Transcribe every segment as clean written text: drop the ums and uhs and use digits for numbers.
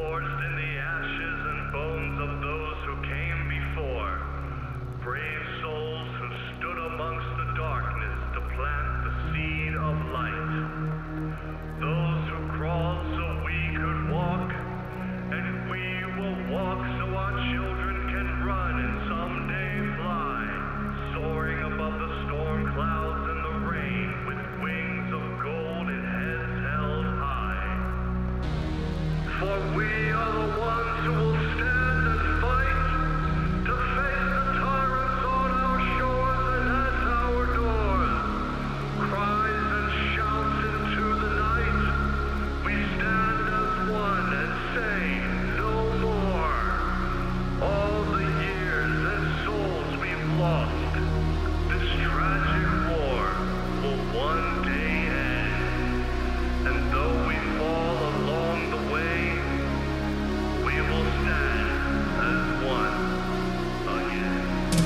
forged in the ashes and bones of those who came before. Brave souls who stood amongst the darkness to plant the seed of light. Those who crawled so we could walk, and we will walk so our children can run and someday fly, soaring above the storm clouds and the rain with wings of gold and heads held high. For we are the ones who will stand and fight to face the tyrants on our shores and at our doors. Cries and shouts into the night, we stand as one and say no more. All the years and souls we've lost, this tragic war will one day end. And though we fall along the way, we will stand as one again.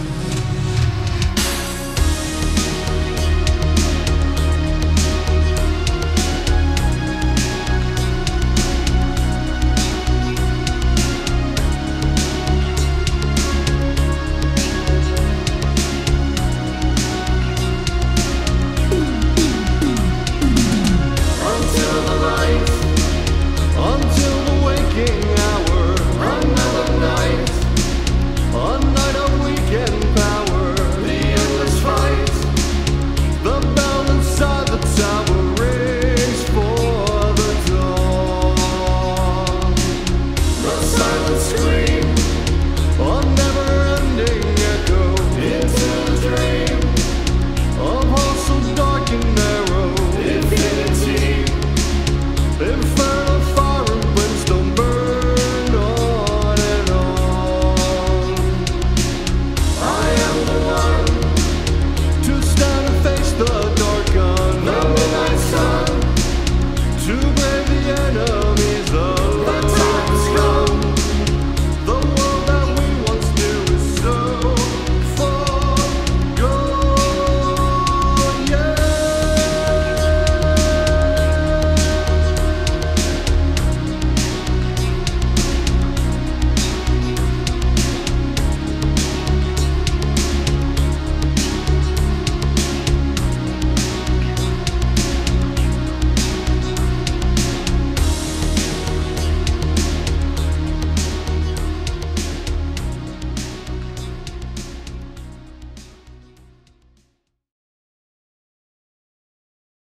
Until the light, until the waking hour, another night, a night of weekend power, the endless fight, the bell inside the tower rings for the dawn. The silent scream, a never-ending echo into the dream of hearts so dark and narrow. Infinity, infernal fire and brimstone burn on and on. I am the one to stand and face the dark gun, the midnight sun, to break